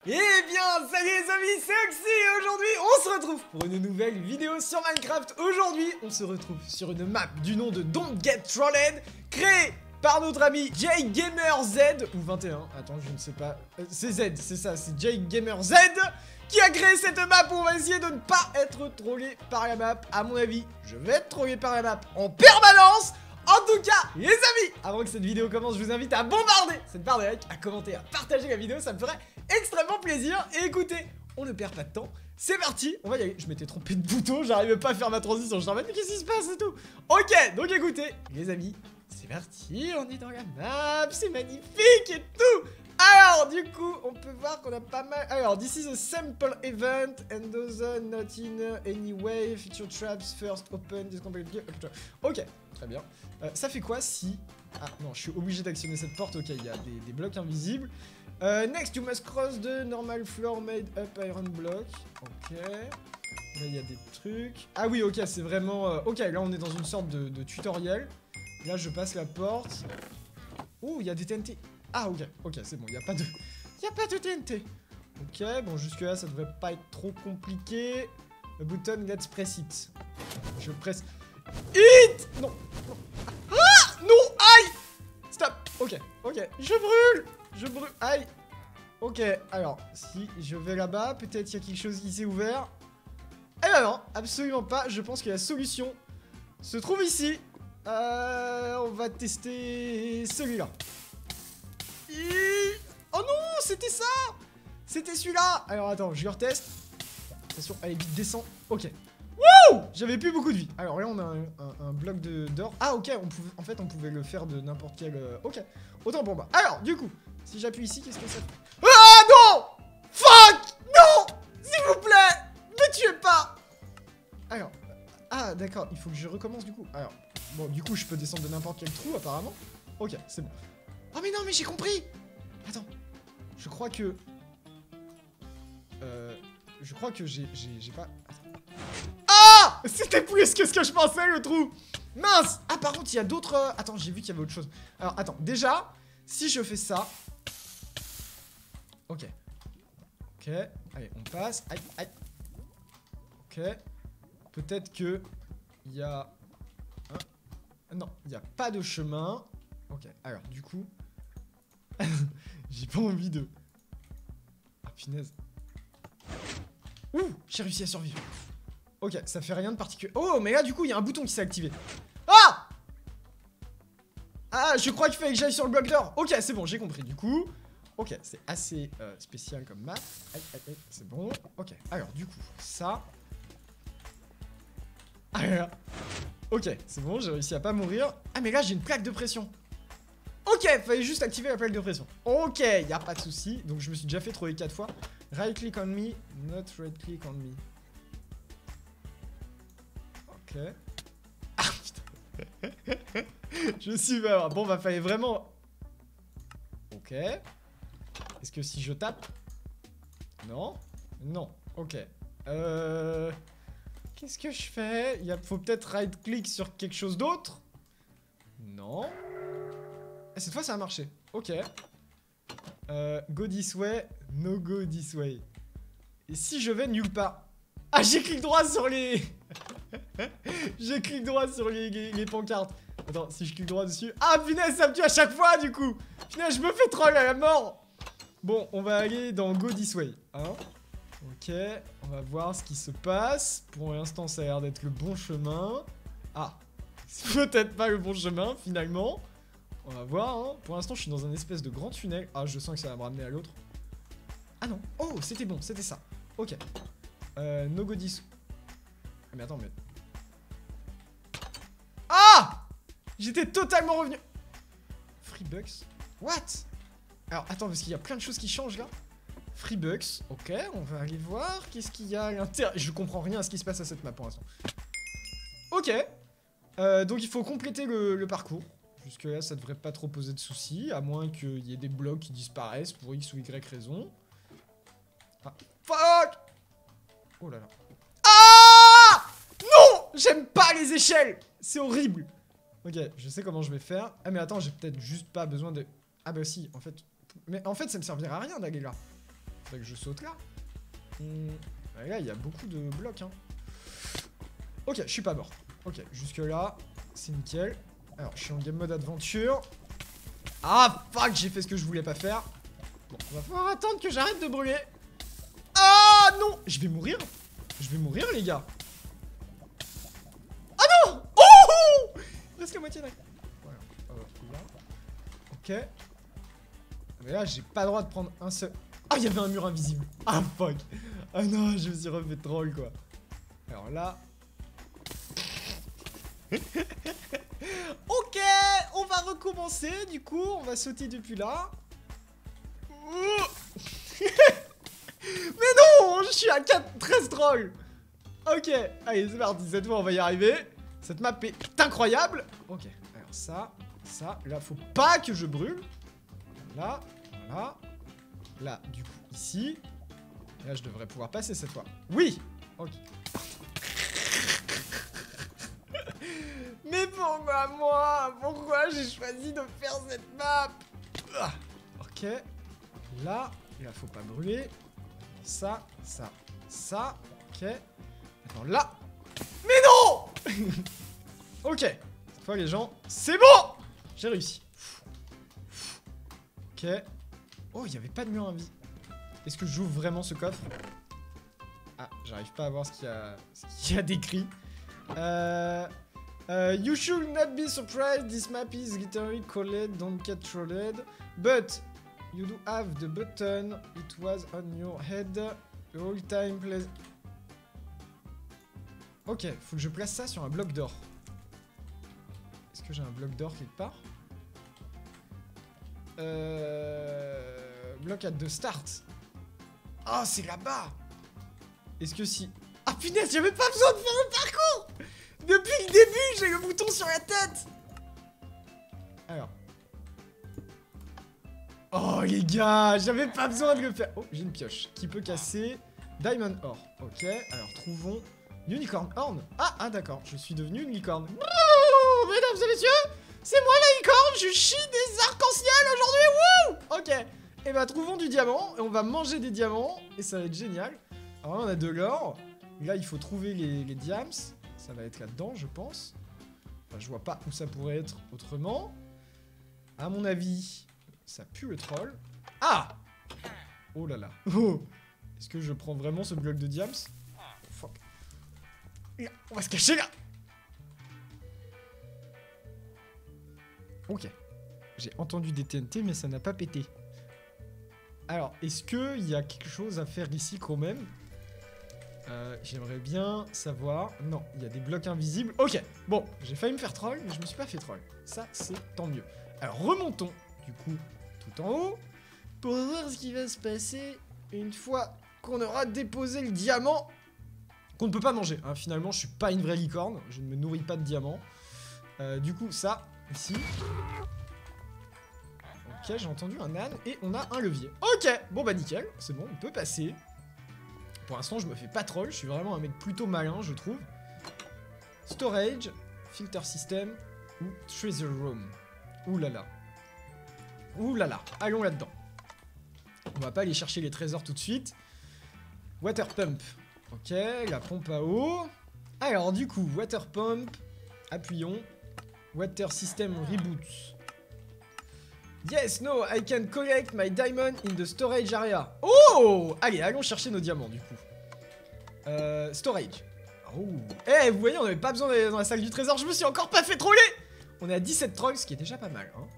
Eh bien, salut les amis, c'est Oxy et aujourd'hui, on se retrouve pour une nouvelle vidéo sur Minecraft. Aujourd'hui, on se retrouve sur une map du nom de Don't Get Trolled, créée par notre ami JGamerZ, ou 21, attends, je ne sais pas, c'est Z, c'est ça, c'est JGamerZ, qui a créé cette map où on va essayer de ne pas être trollé par la map. À mon avis, je vais être trollé par la map en permanence. En tout cas, les amis, avant que cette vidéo commence, je vous invite à bombarder cette barre de like, à commenter, à partager la vidéo, ça me ferait extrêmement plaisir. Et écoutez, on ne perd pas de temps, c'est parti, on va y aller. Je m'étais trompé de bouton, j'arrivais pas à faire ma transition, je t'en mais qu'est-ce qui se passe et tout. Ok, donc écoutez, les amis, c'est parti, on est dans la map, c'est magnifique et tout. Alors, du coup, on peut voir qu'on a pas mal... Alors, this is a sample event and does not in any way feature traps first open this complete... Ok, très bien. Ça fait quoi si... Ah, non, je suis obligé d'actionner cette porte. Ok, il y a des blocs invisibles. Next, you must cross the normal floor made up iron block. Ok. Là, il y a des trucs. Ah oui, ok, c'est vraiment... Ok, là, on est dans une sorte de tutoriel. Là, je passe la porte. Oh, il y a des TNT. Ah ok, c'est bon, il n'y a pas de TNT. Ok, bon, jusque là, ça devrait pas être trop compliqué. Le button, let's press it. Je presse... Hit. Non, non. Ah non, aïe. Stop, ok, je brûle, aïe. Ok, alors, si je vais là-bas, peut-être il y a quelque chose qui s'est ouvert. Eh ben non, absolument pas, je pense que la solution se trouve ici. On va tester celui-là. Oh non, c'était ça. C'était celui-là. Alors attends, je le reteste. Attention, allez vite, descends. Ok. Wouh. J'avais plus beaucoup de vie. Alors là, on a un bloc d'or. Ah ok, en fait, on pouvait le faire de n'importe quel... Ok, autant pour moi. Alors, du coup, si j'appuie ici, qu'est-ce que ça fait? Ah non. Fuck. Non. S'il vous plaît, me tuez pas. Alors, ah d'accord, il faut que je recommence du coup. Alors, bon, du coup, je peux descendre de n'importe quel trou, apparemment. Ok, c'est bon. Oh mais non, mais j'ai compris. Attends, je crois que... j'ai pas... Attends. Ah. C'était plus que ce que je pensais, le trou. Mince. Ah, par contre, il y a d'autres... Attends, j'ai vu qu'il y avait autre chose. Alors, attends, déjà, si je fais ça... Ok. Ok, allez, on passe. Aïe, aïe. Ok. Peut-être que... Il y a... Non, il n'y a pas de chemin. Ok, alors, du coup... J'ai pas envie de... Ah, punaise. Ouh, j'ai réussi à survivre. Ok, ça fait rien de particulier. Oh, mais là, du coup, il y a un bouton qui s'est activé. Ah. Ah, je crois qu'il fallait que j'aille sur le bloc d'or. Ok, c'est bon, j'ai compris, du coup. Ok, c'est assez spécial comme map. Aïe, aïe, aïe, c'est bon. Ok, alors, du coup, ça... Ah, là. Ok, c'est bon, j'ai réussi à pas mourir. Ah, mais là, j'ai une plaque de pression. Ok, fallait juste activer la plaque de pression. Ok, y a pas de souci. Donc je me suis déjà fait troller 4 fois. Right click on me, not right click on me. Ok. Ah putain. Je suis mort. Bon bah fallait vraiment... Ok. Est-ce que si je tape... Non. Non. Ok. Qu'est-ce que je fais? Faut peut-être right click sur quelque chose d'autre. Non. Cette fois ça a marché. Ok. Go this way. No go this way. Et si je vais nulle part? Ah, j'ai clic droit sur les... J'ai clic droit sur les pancartes. Attends, si je clique droit dessus... Ah punaise, ça me tue à chaque fois du coup. Punaise, je me fais troll à la mort. Bon, on va aller dans Go this way, hein. Ok, on va voir ce qui se passe. Pour l'instant, ça a l'air d'être le bon chemin. Ah, c'est peut-être pas le bon chemin finalement. On va voir, hein. Pour l'instant, je suis dans un espèce de grand tunnel. Ah, je sens que ça va me ramener à l'autre. Ah non. Oh, c'était bon, c'était ça. Ok. No go this... Ah, mais attends, mais... Ah! J'étais totalement revenu... Freebucks? What? Alors, attends, parce qu'il y a plein de choses qui changent, là. Freebucks. Ok, on va aller voir. Qu'est-ce qu'il y a à l'intérieur? Je comprends rien à ce qui se passe à cette map, pour l'instant. Ok. Donc, il faut compléter le parcours. Jusque là, ça devrait pas trop poser de soucis, à moins qu'il y ait des blocs qui disparaissent pour X ou Y raison. Ah, fuck! Oh là là. Ah! Non! J'aime pas les échelles! C'est horrible! Ok, je sais comment je vais faire. Ah mais attends, j'ai peut-être juste pas besoin de... Ah bah si, en fait... Mais en fait, ça me servira à rien d'aller là. faudrait que je saute là. Ouais, là, il y a beaucoup de blocs, hein. Ok, je suis pas mort. Ok, jusque là, c'est nickel. Alors, je suis en game mode aventure. Ah, fuck, j'ai fait ce que je voulais pas faire. Bon, on va falloir attendre que j'arrête de brûler. Ah non, je vais mourir. Je vais mourir, les gars. Ah non. Oh, il reste la moitié d'un. Voilà. Là. Ok. Mais là, j'ai pas le droit de prendre un seul. Ah, il y avait un mur invisible. Ah, fuck. Ah non, je me suis refait troll, quoi. Alors là. Ok, on va recommencer. Du coup, on va sauter depuis là. Mais non, je suis à 13 trolls. Ok, allez, c'est parti. Cette fois, on va y arriver. Cette map est incroyable. Ok, alors ça. Là, faut pas que je brûle. Là, voilà. Là, du coup, ici. Et là, je devrais pouvoir passer cette fois. Oui. Ok. Mais pourquoi moi? Pourquoi j'ai choisi de faire cette map? Ok. Là, il faut pas brûler. Ça. Ok. Maintenant là. Mais non. Ok. Cette fois, les gens, c'est bon. J'ai réussi. Ok. Oh, il n'y avait pas de mur invisible. Est-ce que j'ouvre vraiment ce coffre? Ah, j'arrive pas à voir ce qu'il y a décrit. You should not be surprised. This map is literally called Don't Get Trolled. But you do have the button. It was on your head all time. Ok, faut que je place ça sur un bloc d'or. Est-ce que j'ai un bloc d'or quelque part? Bloc at the start. Ah, c'est là-bas. Est-ce que si... Ah punaise, j'avais pas besoin de faire le parcours. Depuis le début, j'ai le bouton sur la tête. Alors. Oh les gars, j'avais pas besoin de le faire. Oh, j'ai une pioche qui peut casser Diamond Ore. Ok, alors trouvons Unicorn Horn. Ah d'accord, je suis devenu une licorne. Mesdames et messieurs, c'est moi la licorne, je chie des arcs-en-ciel aujourd'hui. Wouh. Ok, et bah trouvons du diamant et on va manger des diamants et ça va être génial. Alors là, on a de l'or. Là, il faut trouver les diams. Ça va être là-dedans, je pense. Enfin, je vois pas où ça pourrait être autrement. À mon avis, ça pue le troll. Ah! Oh là là. Oh! Est-ce que je prends vraiment ce bloc de diams? Fuck. Là, on va se cacher là! Ok. J'ai entendu des TNT, mais ça n'a pas pété. Alors, est-ce qu'il y a quelque chose à faire ici quand même? J'aimerais bien savoir... Non, il y a des blocs invisibles. Ok, bon, j'ai failli me faire troll, mais je me suis pas fait troll. Ça, c'est tant mieux. Alors, remontons, du coup, tout en haut, pour voir ce qui va se passer une fois qu'on aura déposé le diamant qu'on ne peut pas manger. Hein, finalement, je suis pas une vraie licorne, je ne me nourris pas de diamants. Du coup, ça, ici... Ok, j'ai entendu un âne et on a un levier. Ok, bon bah nickel, c'est bon, on peut passer. Pour l'instant, je me fais pas troll, je suis vraiment un mec plutôt malin, je trouve. Storage, filter system ou treasure room. Ouh là là. Ouh là là, allons là-dedans. On va pas aller chercher les trésors tout de suite. Water pump. Ok, la pompe à eau. Alors du coup, water pump. Appuyons. Water system reboot. Yes, no, I can collect my diamond in the storage area. Oh! Allez, allons chercher nos diamants, du coup. Storage. Oh. Eh, vous voyez, on n'avait pas besoin d'aller dans la salle du trésor. Je me suis encore pas fait troller. On est à 17 trolls, ce qui est déjà pas mal, hein.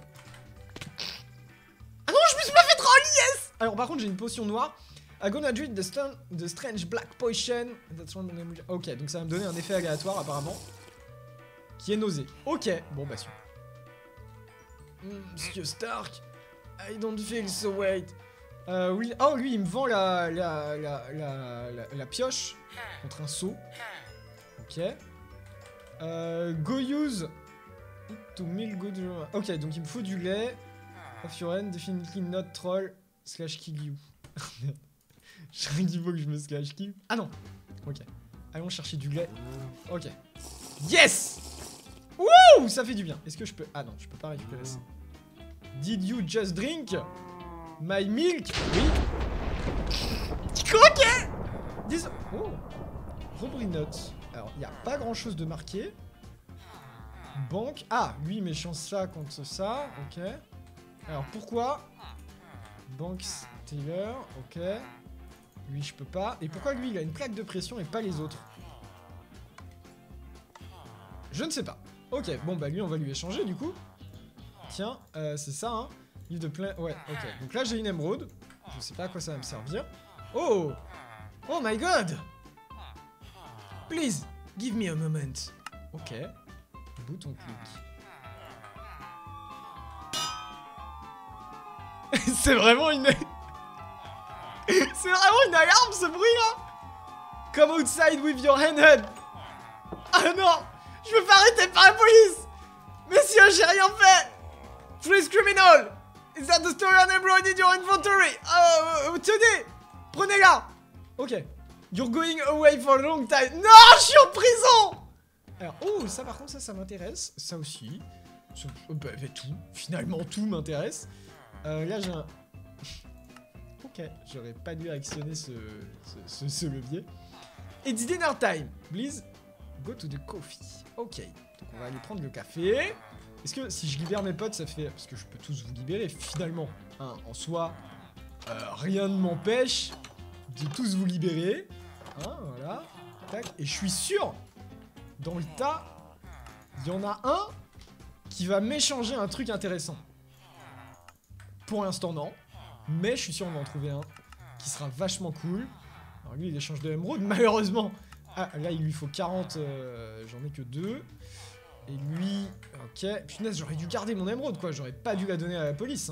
Ah non, je me suis pas fait troll, yes! Alors, par contre, j'ai une potion noire. I'm gonna drink the strange black potion. Ok, donc ça va me donner un effet aléatoire, apparemment. Qui est nausée. Ok, bon, bah, super. Monsieur Stark, I don't feel so wait. Oui. Oh, lui, il me vend la pioche contre un seau. Ok. Go use it to milk good. Ok, donc il me faut du lait. Of your end, definitely not troll slash kill you. Je crois qu'il faut que je me slash kill. Ah non. Ok. Allons chercher du lait. Ok. Yes! Wouh! Ça fait du bien. Est-ce que je peux... Ah non, je peux pas récupérer ça. Did you just drink my milk? Oui. Ok. Oh. Robbery note. Alors, il n'y a pas grand chose de marqué. Banque. Ah, lui, méchant ça contre ça. Ok. Alors, pourquoi Banks Taylor. Ok. Lui, je peux pas. Et pourquoi lui, il a une plaque de pression et pas les autres? Je ne sais pas. Ok, bon, bah lui, on va lui échanger, du coup. Tiens, c'est ça, hein. Livre de plein... Ouais, ok. Donc là, j'ai une émeraude. Je sais pas à quoi ça va me servir. Oh! Oh my god! Please, give me a moment. Ok. Bouton clic. C'est vraiment une... C'est vraiment une alarme, ce bruit-là! Come outside with your handheld. Ah non! Je me fais arrêter par la police! Messieurs, j'ai rien fait! Police criminal! Is that the story on emerald in your inventory? Tenez! Prenez-la! Ok. You're going away for a long time. Non, je suis en prison! Alors, oh, ça par contre, ça m'intéresse. Ça aussi. Bah, tout. Finalement, tout m'intéresse. Là, j'ai un... Ok, j'aurais pas dû actionner ce levier. It's dinner time. Please, go to the coffee. Ok, donc on va aller prendre le café. Est-ce que si je libère mes potes, ça fait... Parce que je peux tous vous libérer, finalement. Hein, en soi, rien ne m'empêche de tous vous libérer. Hein, voilà. Tac. Et je suis sûr, dans le tas, il y en a un qui va m'échanger un truc intéressant. Pour l'instant, non. Mais je suis sûr qu'on va en trouver un qui sera vachement cool. Alors lui, il échange de l'émeraude, malheureusement. Ah, là, il lui faut 40. J'en ai que 2. Et lui... Ok. Punaise, j'aurais dû garder mon émeraude, quoi. J'aurais pas dû la donner à la police.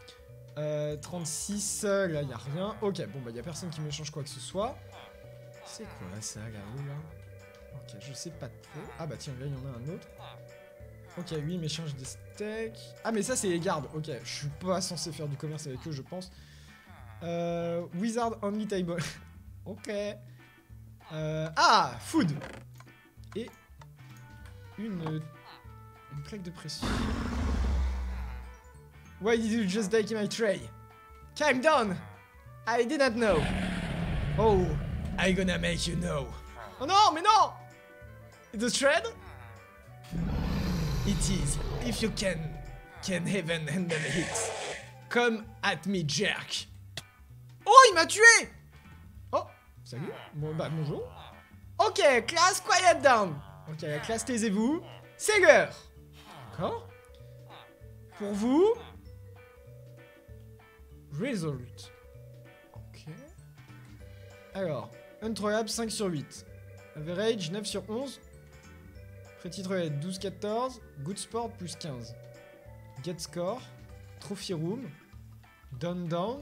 36. Là, il n'y a rien. Ok, bon, bah, il n'y a personne qui m'échange quoi que ce soit. C'est quoi ça, là-haut, là? Ok, je sais pas trop. Ah, bah, tiens, là, il y en a un autre. Ok, lui, il m'échange des steaks. Ah, mais ça, c'est les gardes. Ok, je suis pas censé faire du commerce avec eux, je pense. Wizard only table. Ok. Ah, food. Et une plaque de pression. Why did you just take my tray? Calm down. I did not know. Oh, I'm gonna make you know. Oh non, mais non. The thread? It is. If you can even handle it. Come at me, jerk. Oh, il m'a tué. Oh, salut. Bon, bah, bonjour. Ok, classe, quiet down. Ok, la classe, taisez-vous. Sager. D'accord. Pour vous. Result. Ok. Alors, Untrollable 5 sur 8. Average 9 sur 11. Pretty Trollette 12-14. Good Sport plus 15. Get Score. Trophy Room. Down Down.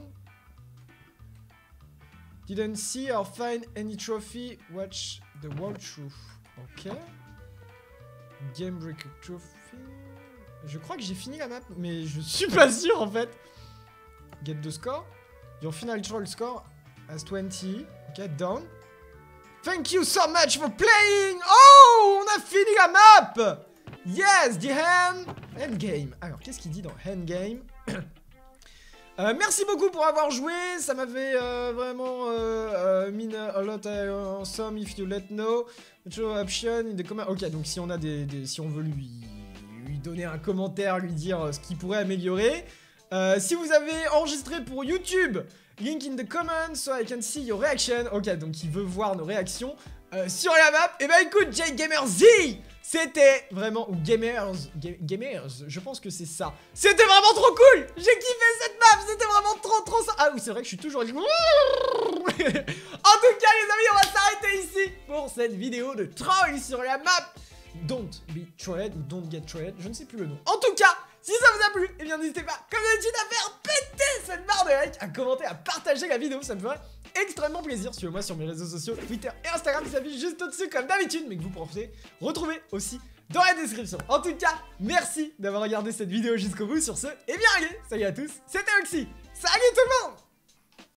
Didn't see or find any trophy. Watch the walkthrough. Ok. Game Breaker Trophy. Je crois que j'ai fini la map, mais je suis pas sûr en fait. Get the score. Your final troll score as 20. Ok, down. Thank you so much for playing. Oh, on a fini la map. Yes, the end game. Alors, qu'est-ce qu'il dit dans end game? Merci beaucoup pour avoir joué, ça m'avait vraiment mean a lot on some if you let know. Show option in the comment. Ok, donc si on a si on veut lui donner un commentaire, lui dire ce qu'il pourrait améliorer. Si vous avez enregistré pour YouTube, link in the comments so I can see your reaction. Ok, donc il veut voir nos réactions sur la map. Et bah écoute, JGamerZ, c'était vraiment... Ou Gamers, je pense que c'est ça. C'était vraiment trop cool. J'ai kiffé cette map, c'était vraiment trop ça. Ah oui, c'est vrai que je suis toujours... En tout cas, les amis, on va s'arrêter ici pour cette vidéo de troll sur la map Don't Be Trolled ou Don't Get Trolled, je ne sais plus le nom. En tout cas, si ça vous a plu, eh bien n'hésitez pas, comme d'habitude, à faire péter cette barre de like, à commenter, à partager la vidéo, ça me ferait extrêmement plaisir. Suivez-moi sur mes réseaux sociaux, Twitter et Instagram qui s'affichent juste au-dessus comme d'habitude, mais que vous pourrez retrouver aussi dans la description. En tout cas, merci d'avoir regardé cette vidéo jusqu'au bout. Sur ce, et bien allez, salut à tous, c'était Oxy, salut tout le monde.